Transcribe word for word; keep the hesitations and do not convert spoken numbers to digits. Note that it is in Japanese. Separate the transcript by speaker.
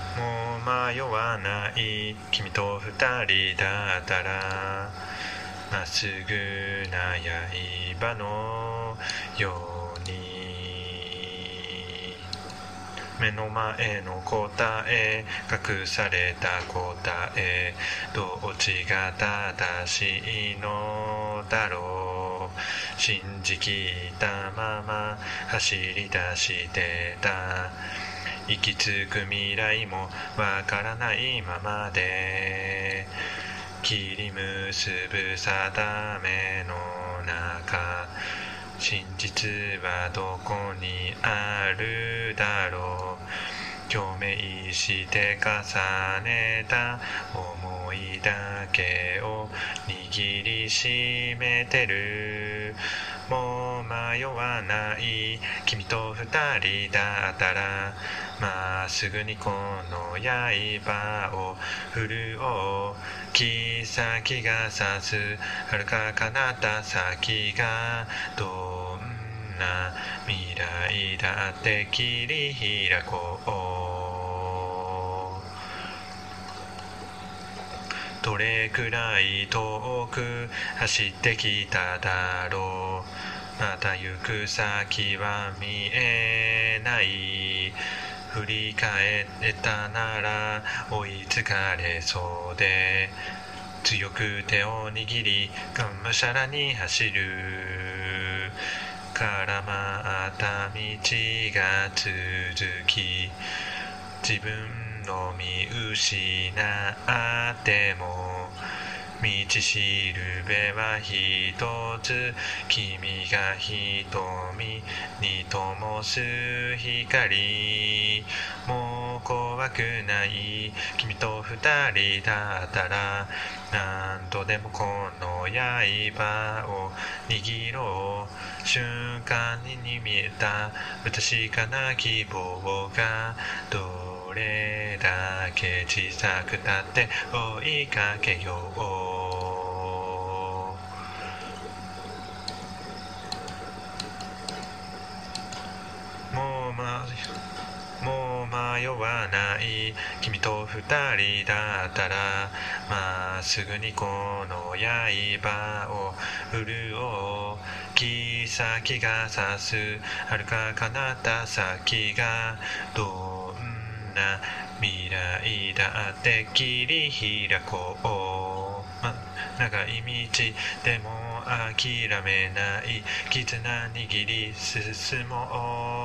Speaker 1: もう迷わない君と二人だったらまっすぐな刃のように目の前の答え隠された答えどっちが正しいのだろう信じきったまま走り出してた行き着く未来もわからないままで切り結ぶ定めの中真実はどこにあるだろう共鳴して重ねた思いだけを握りしめてるもう迷わない君と二人だったらまっすぐにこの刃を振るおう木先が差す遥か彼方先がどんな未来だって切り開こうどれくらい遠く走ってきただろうまた行く先は見えない振り返ったなら追いつかれそうで強く手を握りがむしゃらに走る絡まった道が続き自分の見失っても道しるべは一つ君が瞳に灯す光もう怖くない君と二人だったら何度でもこの刃を握ろう瞬間に見えた不確かな希望がどれだけ小さくたって追いかけようもうまもう迷わない君と二人だったらまっすぐにこの刃を振るおう木先が差す遥か彼方先がどんな未来だって切り開こう、ま、長い道でも諦めない絆握り進もう